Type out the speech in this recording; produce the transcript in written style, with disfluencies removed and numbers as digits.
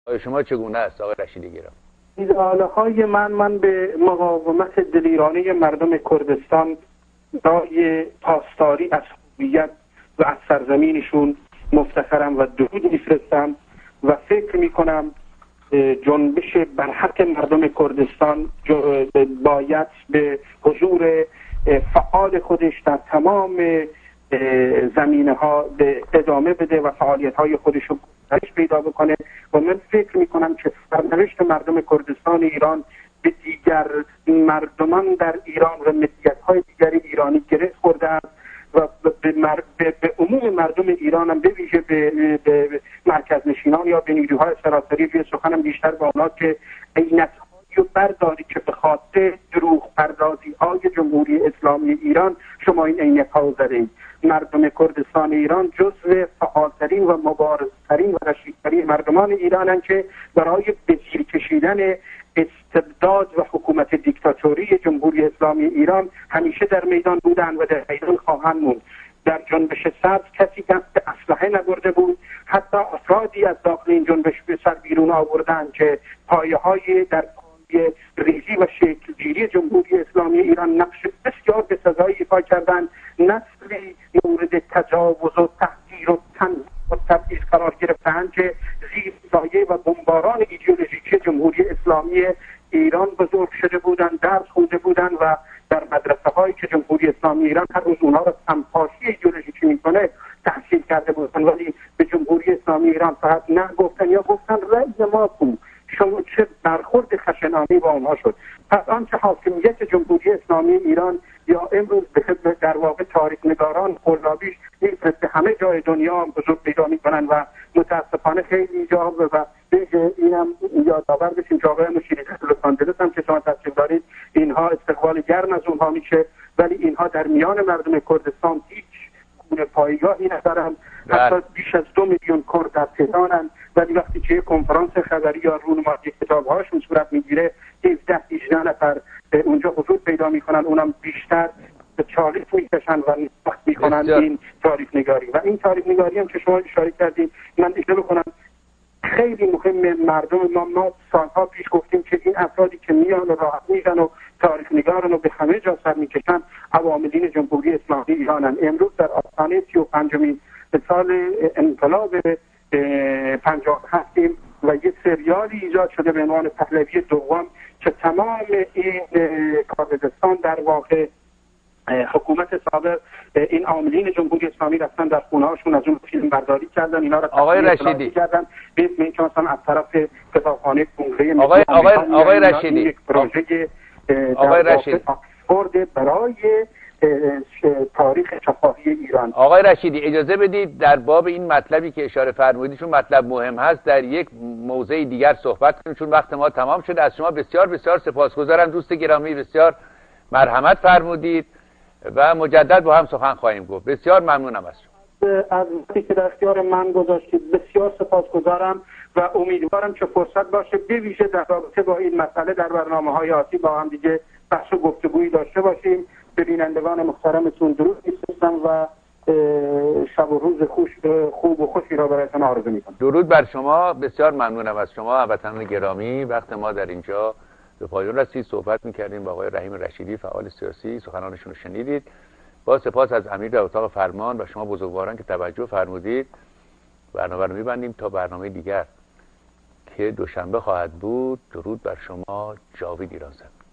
شما چگونه است آقای رشیدی گرامی؟ ایدئاله های من به مقاومت دلیرانه مردم کردستان برای پاسداری از هویت و از سرزمینشون مفتخرم و درود میفرستم و فکر میکنم جنبش برحق مردم کردستان باید به حضور فعال خودش در تمام زمینه ها به ادامه بده و فعالیت های خودش رو گسترش پیدا بکنه و من فکر میکنم که سرنوشت مردم کردستان ایران به دیگر مردمان در ایران و ملیت های دیگر ایرانی گره خورده است و به عموم مردم ایران هم به ویژه به مرکز نشینان یا به نیروهای سراسری به سخنم بیشتر با اونا که عینت‌هایی رو برداری که به خاطر دروغ پردازی های جمهوری اسلامی ایران شما این عینت‌ها رو زدید. مردم کردستان ایران جزو فعالترین و مبارزترین و رشیدترین مردمان ایرانند که برای به زیر کشیدن استبداد و حکومت دیکتاتوری جمهوری اسلامی ایران همیشه در میدان بودند و در میدان خواهند موند. در جنبش سبز کسی دست اسلحه نبرده بود، حتی افرادی از داخل این جنبش به سر بیرون آوردند که پایه‌های در ریزی و شکلگیری جمهوری اسلامی ایران نقش بسیار بسزایی ایفا کردند. نسلی مورد تجاوز و تحقیر و تنظیم و تبعیض قرار گرفتند که زیر سایه و بمباران ایدئولوژیکی جمهوری اسلامی ایران بزرگ شده بودند، درس خونده بودند و در مدرسه هایی که جمهوری اسلامی ایران هر روز اونها را سمپاشی ایدئولوژیکی میکنه تحصیل کرده بودند، ولی به جمهوری اسلامی ایران فقط نه گفتن یا گفتن رأی ما کو. شما چه برخورد خشنانه‌ای با آنها شد. پس آنچه حاکمیت جمهوری اسلامی ایران یا امروز در واقع تاریخ نگاران قلابیش به همه جای دنیا بزرگ پیدا میکنن و متاسفانه خیلی جا و اینم یادآور بشیم که آقای مشیری لس آنجلس هم که شما تشریف دارید اینها استقبال گرم از اونها میشه، ولی اینها در میان مردم کردستان هیچ گونه پایگاهی ندارن. حتی بیش از 2 میلیون کرد در تهرانن، ولی وقتی که کنفرانس خبری یا رونمایی کتاب‌هاشون صورت میگیره 17-18 نفر اونجا حضور پیدا میکنن، اونم بیشتر به چالش میکشن و وقت میکنن این تاریخ نگاری. و این تاریخ نگاری هم که شما اشاره کردید من اشاره بکنم خیلی مهم. مردم ما سالها پیش گفتیم که این افرادی که میان و راحت میشن و تاریخ نگارن و به همه جا سر میکشن عواملین جمهوری اسلامی ایرانن. امروز در آستانه 35مین سال انقلاب 50 هستیم و یک سریالی ایجاد شده به عنوان پهلوی دوم که تمام این کردستان در واقع حکومت سابق این عاملین جمهوری اسلامی رفتن در خونه‌هاشون از اون فیلم برداری کردن، اینا را آقای رشیدی کردن به اسم اینکه مثلا از طرف کتابخانه کنگره آقای رشیدی یک پروژه آقای رشیدی برای تاریخ شفاهی ایران. آقای رشیدی اجازه بدید در باب این مطلبی که اشاره فرمودید چون مطلب مهم هست در یک موضع دیگر صحبت کنیم چون وقت ما تمام شده. از شما بسیار بسیار سپاسگزارم دوست گرامی، بسیار مرحمت فرمودید و مجدد با هم سخن خواهیم گفت. بسیار ممنونم از شما. از وقتی که در اختیار من گذاشتید بسیار سپاسگزارم و امیدوارم که فرصت باشه به ویژه در رابطه با این مسئله در برنامه‌های آتی با هم دیگه بحث و گفتگویی داشته باشیم. به بینندگان محترمتون درود می‌فرستم و شب و روز خوب و خوشی را برایتان آرزو می‌کنم. درود بر شما، بسیار ممنونم از شما هموطنان گرامی. وقت ما در اینجا به پایان رسید. صحبت می‌کردیم با آقای رحیم رشیدی فعال سیاسی، سخنانشون رو شنیدید. با سپاس از امیر در اتاق فرمان و شما بزرگواران که توجه فرمودید. برنامه رو می‌بندیم تا برنامه دیگر که دوشنبه خواهد بود. درود بر شما. جاوید ایرانزن.